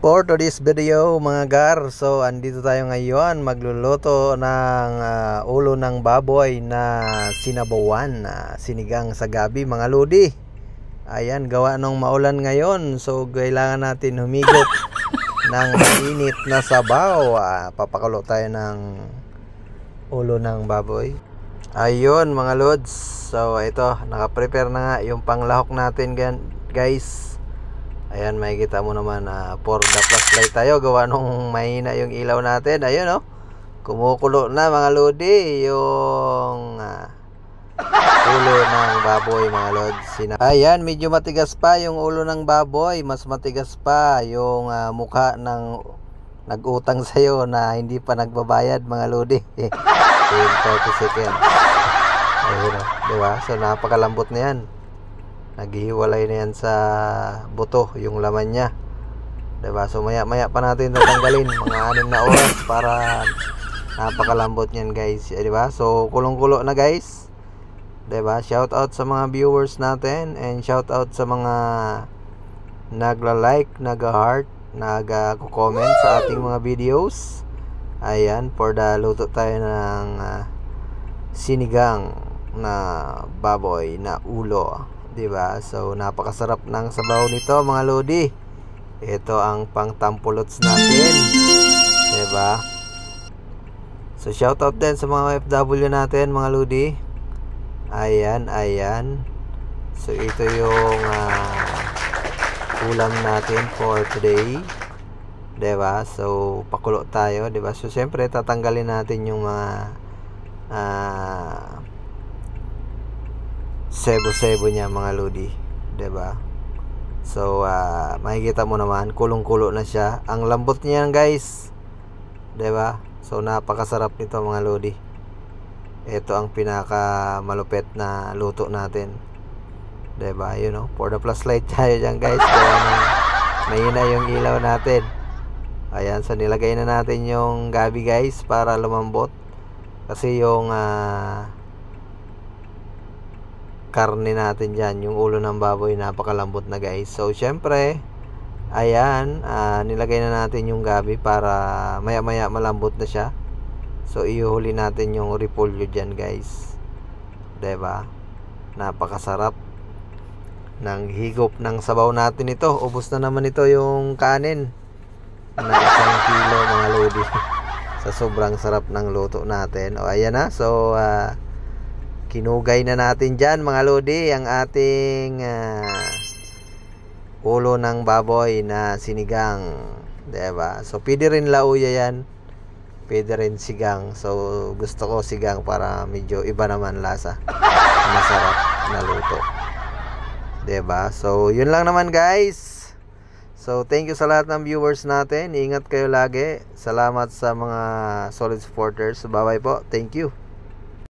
For today's video mga gar, so andito tayo ngayon magluluto ng ulo ng baboy na sinabawan, sinigang sa gabi mga lodi. Ayan, gawa nung maulan ngayon, so kailangan natin humigop ng mainit na sabaw. Papakulo tayo ng ulo ng baboy. Ayun mga lods, so ito, nakaprepare na nga yung panglahok natin guys. Ayan, makikita mo naman for the flashlight tayo, gawa nung mahina yung ilaw natin. Ayun kumukulo na mga lodi yung ulo ng baboy mga lods. Ayan, medyo matigas pa yung ulo ng baboy, mas matigas pa yung mukha ng nag-utang sa'yo na hindi pa nagbabayad mga lodi. In 30 seconds. Ayun diba? So napakalambot na yan. Naghihiwalay na yan sa buto yung laman nya, diba? So maya pa natin tatanggalin, mga 6 na oras para napakalambot nyan guys, diba? So kulong-kulo na guys, diba? Shout out sa mga viewers natin, and shout out sa mga nagla-like, nag-heart, nag-comment sa ating mga videos. Ayan, for the luto tayo ng sinigang na baboy na ulo, diba? So napakasarap ng sabaw nito mga lodi. Ito ang pangtampulots natin, diba? So shoutout din sa mga OFW natin mga lodi. Ayan. So ito yung ulam natin for today, diba? So pakulo tayo, diba? So syempre tatanggalin natin yung mga sebo-sebo niya mga lodi, diba? So makikita mo naman, kulong-kulo na siya. Ang lambot niya guys, diba? So napakasarap nito mga lodi. Ito ang pinaka malupit na luto natin, diba? You know, for the flashlight tayo dyan guys, kaya mahina yung ilaw natin. Ayan, so nilagay na natin yung gabi guys para lumambot, kasi yung karne natin dyan, yung ulo ng baboy, napakalambot na guys. So syempre ayan, nilagay na natin yung gabi para maya malambot na siya. So ihuli natin yung repolyo dyan guys, diba? Napakasarap ng higop ng sabaw natin ito. Ubos na naman ito yung kanin na 1 kilo mga lodi. Sa sobrang sarap ng luto natin. O ayan na, so kinugay na natin dyan mga lodi ang ating ulo ng baboy na sinigang, diba? So pwede rin lauya yan, pwede rin sigang. So gusto ko sigang para medyo iba naman lasa, masarap na luto, diba? So yun lang naman guys. So thank you sa lahat ng viewers natin. Ingat kayo lagi. Salamat sa mga solid supporters. Bye bye po. Thank you.